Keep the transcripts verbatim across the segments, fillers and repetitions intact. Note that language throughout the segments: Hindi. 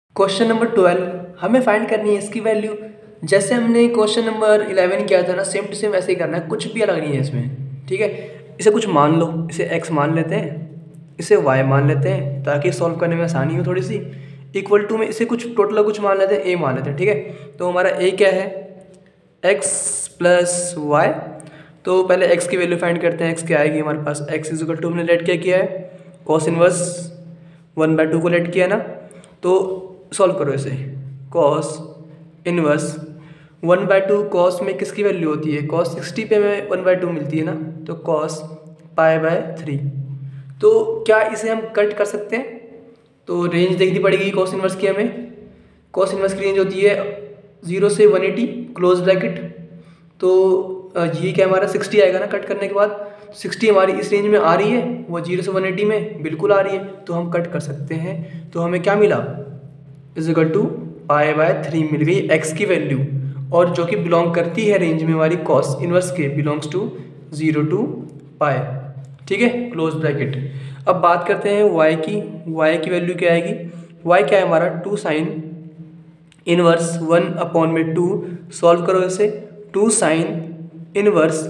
क्वेश्चन नंबर ट्वेल्व हमें फाइंड करनी है इसकी वैल्यू। जैसे हमने क्वेश्चन नंबर इलेवन किया था ना, सेम टू सेम ऐसे ही करना है, कुछ भी अलग नहीं है इसमें। ठीक है, इसे कुछ मान लो, इसे x मान लेते हैं, इसे y मान लेते हैं ताकि सॉल्व करने में आसानी हो थोड़ी सी। इक्वल टू में इसे कुछ टोटल कुछ मान लेते हैं, a मान लेते हैं। ठीक है, तो हमारा a क्या है, x प्लस वाई। तो पहले x की वैल्यू फाइंड करते हैं। x क्या आएगी हमारे पास, x इज इक्वल टू हमने लेट क्या किया है, cos inverse one by two को लेट किया ना। तो सॉल्व करो इसे, cos inverse one by two, cos में किसकी वैल्यू होती है, कॉस सिक्सटी पे में वन बाई टू मिलती है ना, तो कॉस पाई बाय थ्री। तो क्या इसे हम कट कर सकते हैं, तो रेंज देखनी पड़ेगी कॉस इनवर्स की हमें। कॉस इनवर्स की रेंज होती है जीरो से वन एटी क्लोज ब्रैकेट। तो ये क्या हमारा सिक्सटी आएगा ना कट करने के बाद, सिक्सटी हमारी इस रेंज में आ रही है, वो जीरो से वन एटी में बिल्कुल आ रही है, तो हम कट कर सकते हैं। तो हमें क्या मिला, is equal to pi by three मिल गई एक्स की वैल्यू, और जो कि बिलोंग करती है रेंज में हमारी कॉस इनवर्स के, belongs to zero to pi. ठीक है, क्लोज ब्रैकेट। अब बात करते हैं y की। y की वैल्यू क्या आएगी, y क्या है हमारा, two sine inverse one upon में टू। सॉल्व करो इसे, टू साइन इनवर्स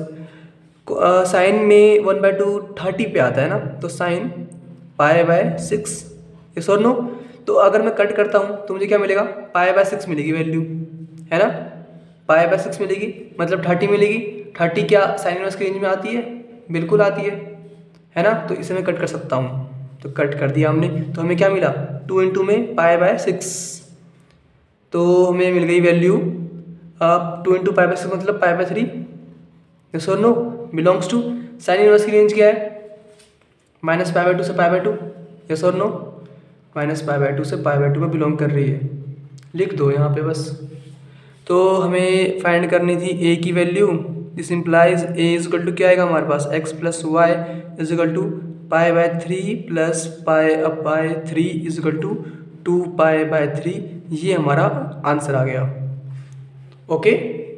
साइन में वन बाई टू थर्टी पे आता है ना, तो sine pi by six, yes और नो। तो अगर मैं कट करता हूँ तो मुझे क्या मिलेगा, पाई बाय सिक्स मिलेगी वैल्यू, है ना, पाई बाय सिक्स मिलेगी, मतलब थर्टी मिलेगी। थर्टी क्या साइन इनवर्स की रेंज में आती है, बिल्कुल आती है, है ना। तो इसे मैं कट कर सकता हूँ, तो कट कर दिया हमने। तो हमें क्या मिला, टू इंटू में पाई बाय सिक्स, तो हमें मिल गई value two into pi by six मतलब पाई बाय थ्री, यस और no, belongs to. Sine inverse की रेंज क्या है, माइनस पाई बाय टू से पाई बाय टू, यस और no, minus pi by two से पाई बाय टू में बिलोंग कर रही है, लिख दो यहाँ पे बस। तो हमें फाइंड करनी थी ए की value. This implies a is equal to क्या आएगा हमारे पास, x plus y is equal to pi by three plus pi up by three is equal to two pi by three. ये हमारा आंसर आ गया। ओके।